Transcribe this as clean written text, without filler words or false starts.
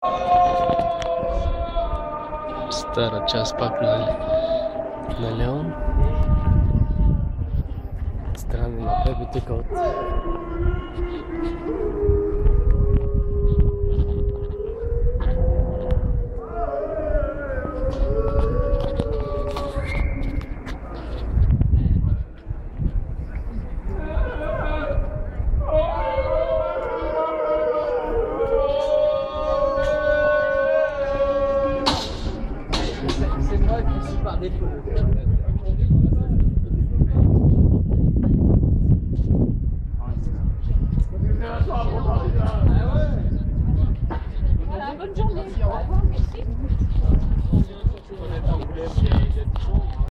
Stara час пак на Леон. Странни на бебите кот.